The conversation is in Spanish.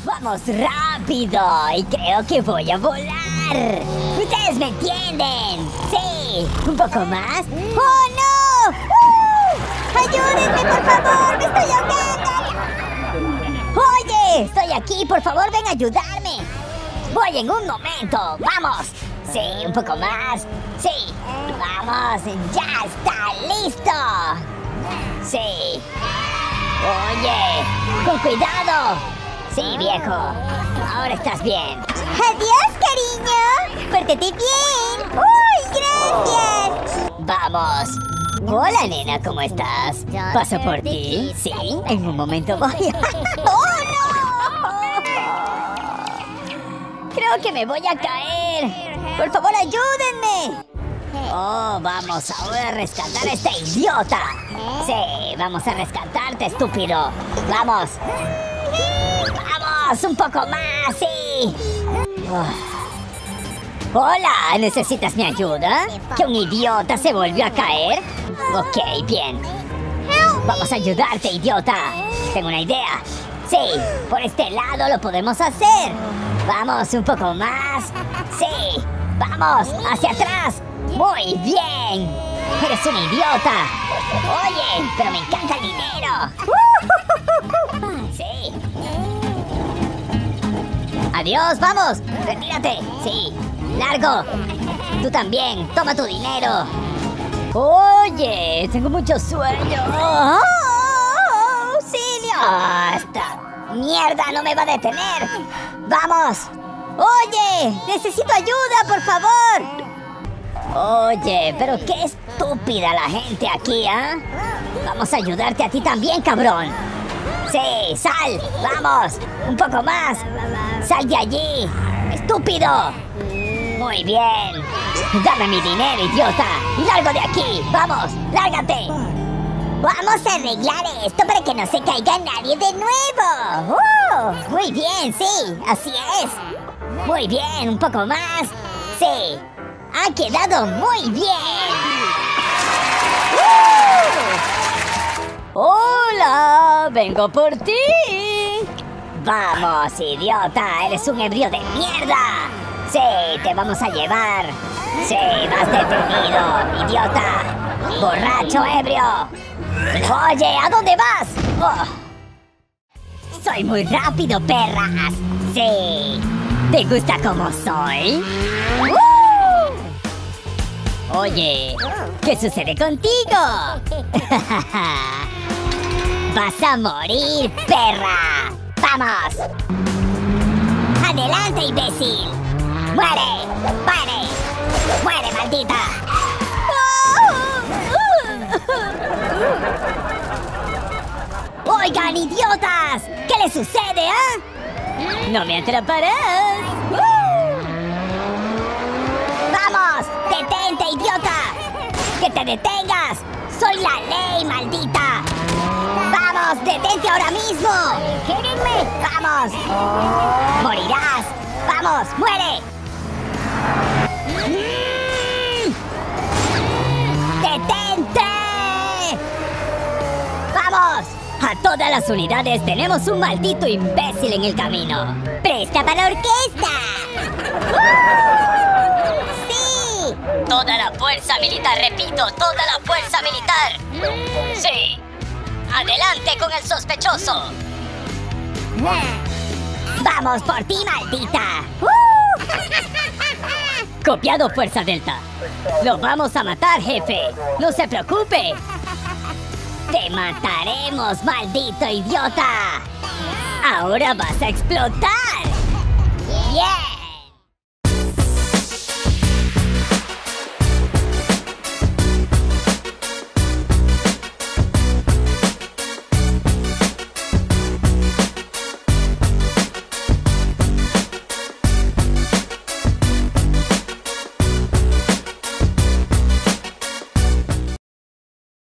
Vamos rápido y creo que voy a volar. ¿Ustedes me entienden? Sí. ¿Un poco más? ¡Oh, no! ¡Ayúdenme, por favor! ¡Me estoy ahogando! ¡Oye! Estoy aquí. Por favor, ven a ayudarme. Voy en un momento. ¡Vamos! Sí, un poco más. Sí. Vamos. ¡Ya está listo! Sí. Oye, con cuidado. Sí, viejo. Ahora estás bien. Adiós, cariño. Pórtate bien. ¡Uy, gracias! Vamos. Hola, nena, ¿cómo estás? ¿Paso por ti? Sí, en un momento voy. ¡Oh, no! Creo que me voy a caer. Por favor, ayúdenme. Oh, vamos ahora a rescatar a este idiota. Sí, vamos a rescatarte, estúpido. Vamos. Vamos, un poco más, sí. Hola, ¿necesitas mi ayuda? ¿Que un idiota se volvió a caer? Ok, bien. Vamos a ayudarte, idiota. Tengo una idea. Sí, por este lado lo podemos hacer. Vamos, un poco más. Sí, vamos, hacia atrás. Muy bien. Eres un idiota. Oye, pero me encanta el dinero. Sí. Adiós, vamos. Retírate. Sí. Largo. Tú también. Toma tu dinero. Oye, tengo mucho sueño. ¡Oh, auxilio! ¡Esta mierda no me va a detener! ¡Vamos! Oye, necesito ayuda, por favor. Oye, pero qué estúpida la gente aquí, ¿ah? Vamos a ayudarte a ti también, cabrón. Sí, sal, vamos, un poco más. Sal de allí, estúpido. Muy bien. Dame mi dinero, idiota. Y largo de aquí, vamos, lárgate. Vamos a arreglar esto para que no se caiga nadie de nuevo. Muy bien, sí, así es. Muy bien, un poco más. Sí. ¡Ha quedado muy bien! ¡Hola! ¡Vengo por ti! ¡Vamos, idiota! ¡Eres un ebrio de mierda! ¡Sí, te vamos a llevar! ¡Sí, vas detenido, idiota! ¡Borracho ebrio! ¡Oye, ¿a dónde vas? Oh. ¡Soy muy rápido, perras! ¡Sí! ¿Te gusta cómo soy? Oye, ¿qué sucede contigo? ¡Vas a morir, perra! ¡Vamos! ¡Adelante, imbécil! ¡Muere! ¡Muere! ¡Muere, maldita! ¡Oigan, idiotas! ¿Qué les sucede, ¡No me atraparás! ¡Vamos! ¡Detente, idiota! ¡Que te detengas! ¡Soy la ley, maldita! ¡Vamos! ¡Detente ahora mismo! ¡Quédenme! ¡Vamos! ¡Morirás! ¡Vamos! ¡Muere! ¡Detente! ¡Vamos! A todas las unidades tenemos un maldito imbécil en el camino. ¡Presta para la orquesta! ¡Sí! Toda la fuerza militar, repito, toda la fuerza militar. ¡Sí! ¡Adelante con el sospechoso! ¡Vamos por ti, maldita! Copiado, Fuerza Delta. Lo vamos a matar, jefe. No se preocupe. ¡Te mataremos, maldito idiota! ¡Ahora vas a explotar!